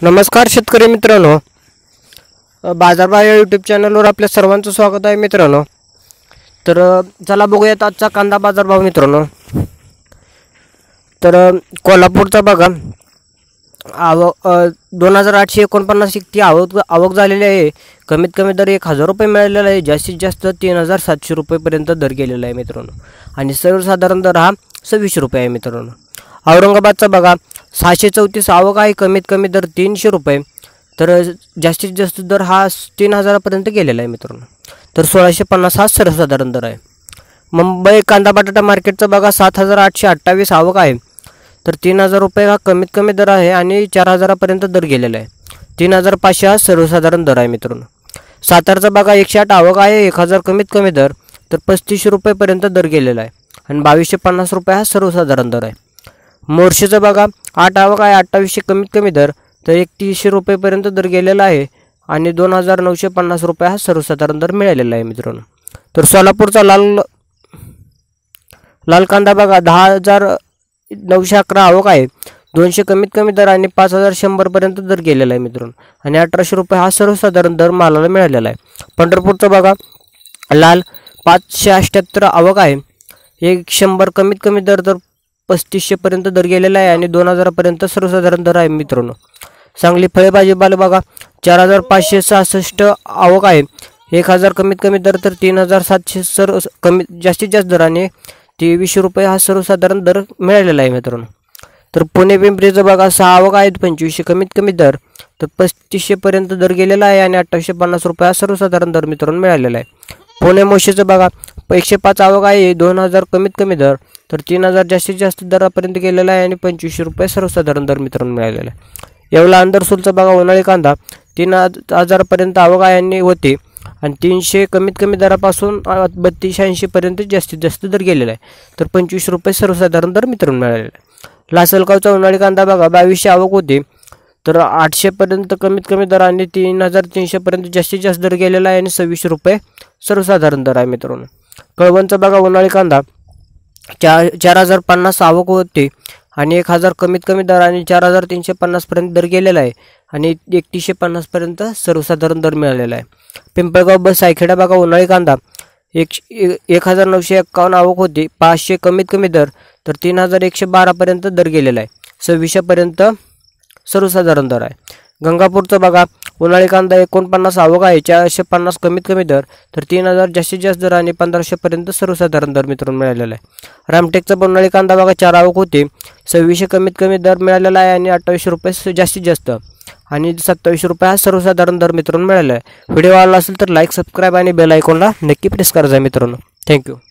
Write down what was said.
नमस्कार शेतकरी मित्रांनो, बाजारभाव या यूट्यूब चॅनलवर आपल्या सर्वांचं स्वागत आहे मित्रांनो। तर चला बघूयात आजचा कांदा बाजारभाव मित्रांनो। तर कोल्हापूरचा बघा आवक 2849 इतकी आवक झालेली आहे। कमीत कमी दर 1000 रुपये मिळालेला आहे, जास्तीत जास्त 3700 रुपयेपर्यंत दर गेलेला आहे मित्रांनो। आणि सर्वसाधारण दर हा 26 रुपये आहे मित्रांनो। औरंगाबादचा बघा 634 आवक आहे, कमीत कमी दर 300 रुपये, तर जास्तीत जास्त दर हा 3000 पर्यंत गेलेला आहे मित्रांनो। तर 1650 हा सर्वसाधारण दर आहे। मुंबई कांदा बटाटा मार्केटचा बघा 7828 आवक आहे, तर 3000 रुपये हा कमीत कमी दर आहे आणि 4000 पर्यंत दर गेलेला आहे। 3500 हा सर्वसाधारण दर आहे मित्रांनो। सातारचा बघा 108 आवक आहे, 1000 कमीत कमी दर, तर 3500 रुपयेपर्यंत दर गेलेला आहे आणि 2250 रुपये हा सर्वसाधारण दर आहे। मोर्शीचा बघा 8 आवक आहे, 2800 कमीत कमी दर, तर 3100 रुपयेपर्यंत दर गेलेला आहे आणि 2950 रुपये हा सर्वसाधारण दर मिळालेला आहे मित्रांनो। तर सोलापूरचा लाल कांदा बघा 10911 आवक आहे, 200 कमीत कमी दर आणि 5100 पर्यंत दर गेलेला आहे मित्रांनो आणि 1800 रुपये हा सर्वसाधारण दर मालाला मिळालेला आहे। पंढरपूरचा बघा लाल 578 आवक आहे, 100 कमीत कमी दर, तर 3500 पर्यंत दर गेलेला आहे आणि 2000 पर्यंत सर्वसाधारण दर आहे मित्रांनो। सांगली फळे भाजीपाला बघा 4566 आवक आहे, 1000 कमीत कमी दर, तर 3700 कमी जास्तीत जास्त दर आणि 2300 रुपये हा सर्वसाधारण दर मिळालेला आहे मित्रांनो। तर पुणे पिंपरीचं बघा 6 आवक आहेत, 2500 कमीत कमी दर, तर 3500 पर्यंत दर गेलेला आहे आणि 2850 रुपये हा सर्वसाधारण दर मित्रांनो मिळालेला आहे। पुणे मोशीचं बघा 105 आवक आहे, 2000 कमीत कमी दर, तर 3000 जास्तीत जास्त दरापर्यंत गेलेला आहे आणि 2500 रुपये सर्वसाधारण दर मित्रांनो मिळालेला आहे। येवला अंदरसूलचा बघा उन्हाळी कांदा 3000 पर्यंत आवक आहे आणि होते आणि 300 कमीत कमी दरापासून 3280 पर्यंत जास्तीत जास्त दर गेलेला आहे, तर 25 रुपये सर्वसाधारण दर मित्रांनो मिळालेला आहे। लासलगावचा उन्हाळी कांदा बघा 2200 आवक होते, तर 800 पर्यंत कमीत कमी दर आणि 3300 पर्यंत जास्तीत जास्त दर गेलेला आहे आणि 26 रुपये सर्वसाधारण दर आहे मित्रांनो। कळवणचा बघा उन्हाळी कांदा 4050 आवक होते आणि 1000 कमीत कमी दर आणि 4350 पर्यंत दर गेलेला आहे आणि 3150 पर्यंत सर्वसाधारण दर मिळालेला आहे। पिंपळगाव बस सायखेडा बघा उन्हाळी कांदा 1951 आवक होती, 500 कमीत कमी दर, तर 3112 पर्यंत दर गेलेला आहे, 2600 पर्यंत सर्वसाधारण दर आहे। गंगापूरचा बघा उन्हाळी कांदा 49 आवक आहे, 450 कमीत कमी दर, तर 3000 जास्तीत जास्त दर आणि 1500 पर्यंत सर्वसाधारण दर मित्रांनो मिळालेला आहे। रामटेकचा उन्हाळी कांदा बघा 4 आवक होते, 2600 कमीत कमी दर मिळालेला आहे आणि 2800 रुपये जास्तीत जास्त आणि 2700 रुपये हा सर्वसाधारण दर मित्रांनो मिळालेला आहे। व्हिडिओ आवडला असेल तर लाईक, सबस्क्राईब आणि बेल आयकॉनला नक्की प्रेस करायचा मित्रांनो। थँक्यू।